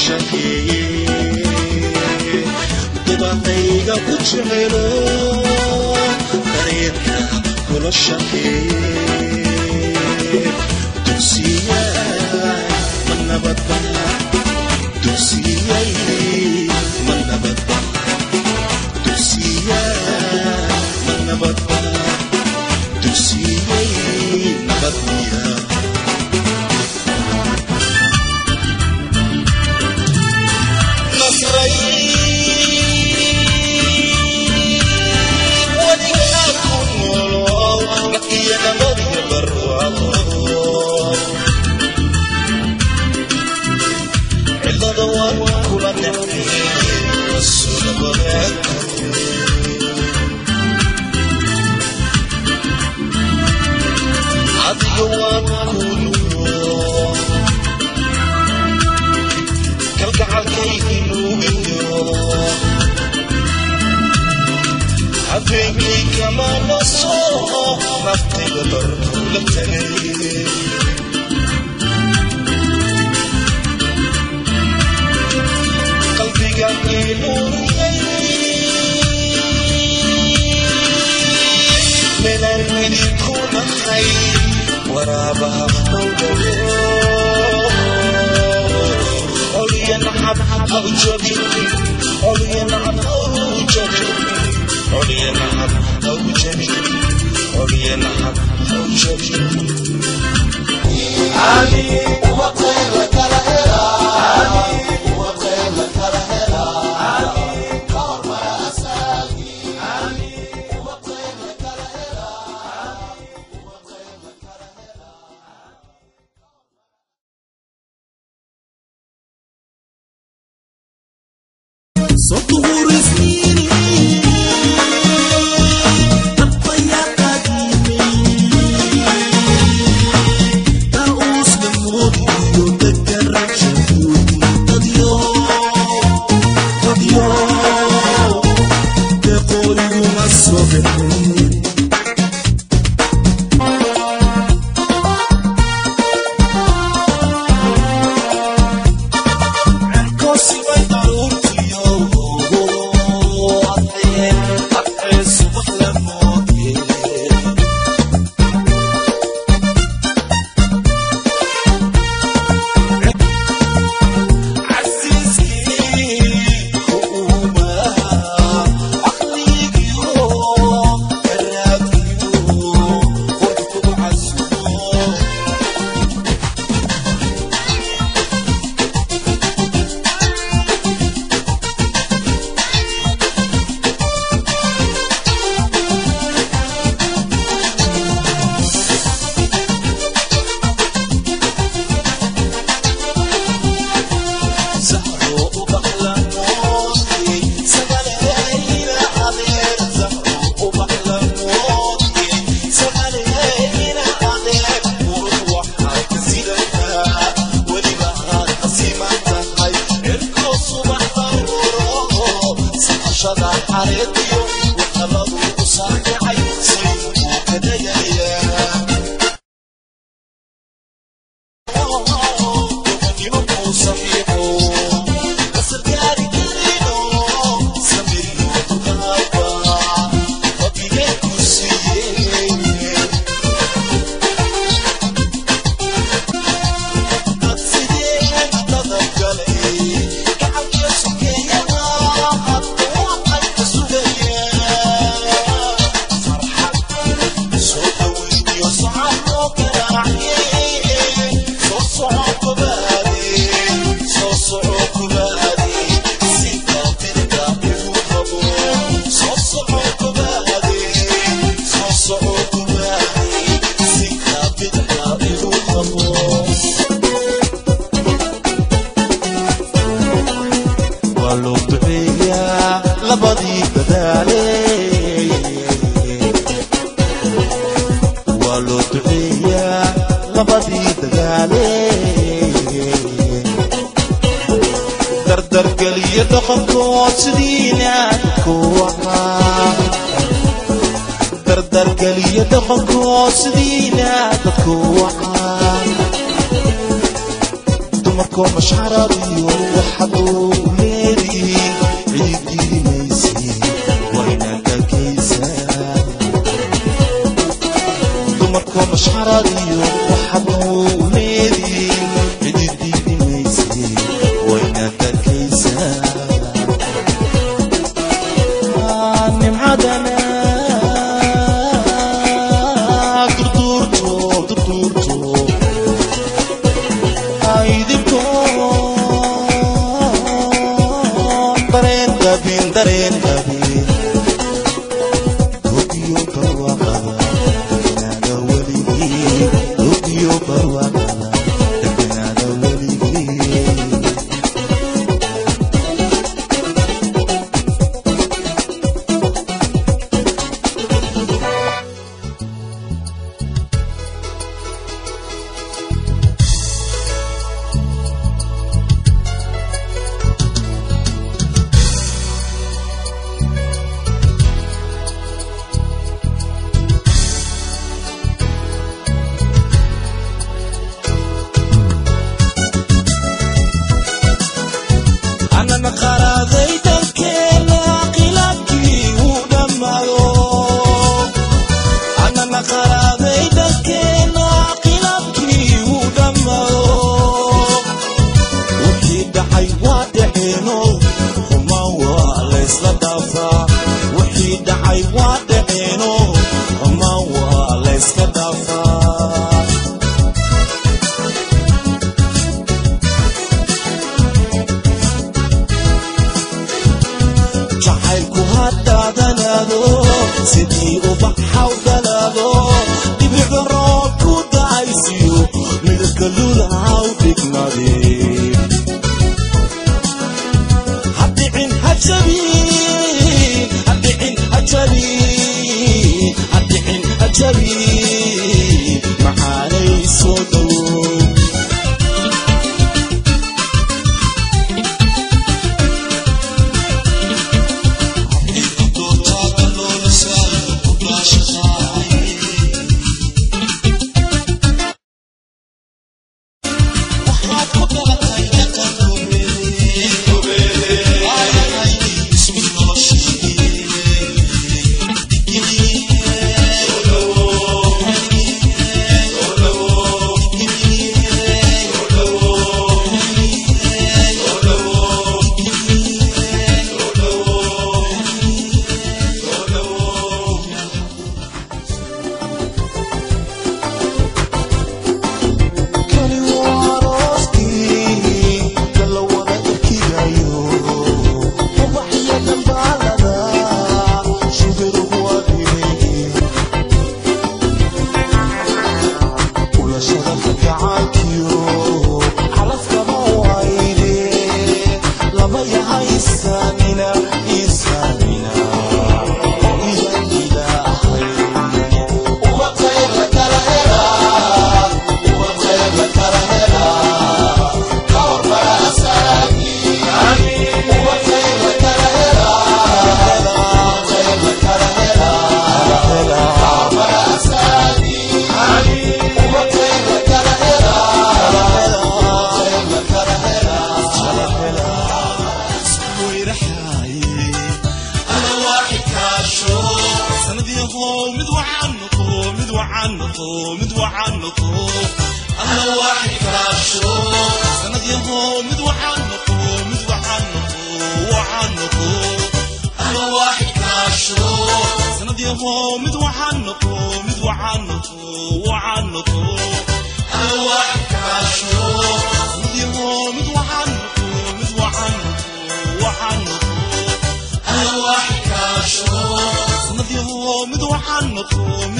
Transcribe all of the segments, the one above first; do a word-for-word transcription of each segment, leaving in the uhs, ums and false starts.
شكيه دبعتيغا كجعلو طريقنا كل شكيه دوسيا من نبضنا دوسيا من نبضنا دوسيا من نبضنا دوسيا نبضنيا عفيني كما نصوح نفطي بطرق للتغيير قلبي قلبي نور من الويل يكون حي ورابها عليا نحب أو جبيني عليا نحب أو جبيني عليا نحب أو جبيني عليا نحب أو جبيني علي وقيل لك الهلا علي وقيل لك الهلا علي كور ما أساقي علي وقيل لك الهلا علي وقيل لك الهلا صوته رسميني dumarkoo mashxaradiyo waxaduu leedihiin ciidiimaysi wayna dalkaysaa dumarkoo mashxaradiyo waxaduu leedihiin ciidiimaysi wayna dalkaysaa nimcadana dareen qabin dogiyo barwaaqada deganaada weligii dogiyo barwaaqada deganaada weligii sidii ubaxaw dalaado dhibica roob ku dacaysiyo midabka lulahaw dhigmadee hadhicin hajabiin hadhicin hajabiin hadhicin hajabiin maxaanay soo dhowow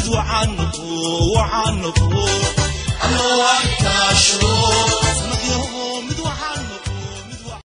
وعنه وعنه أنا واحد كاشو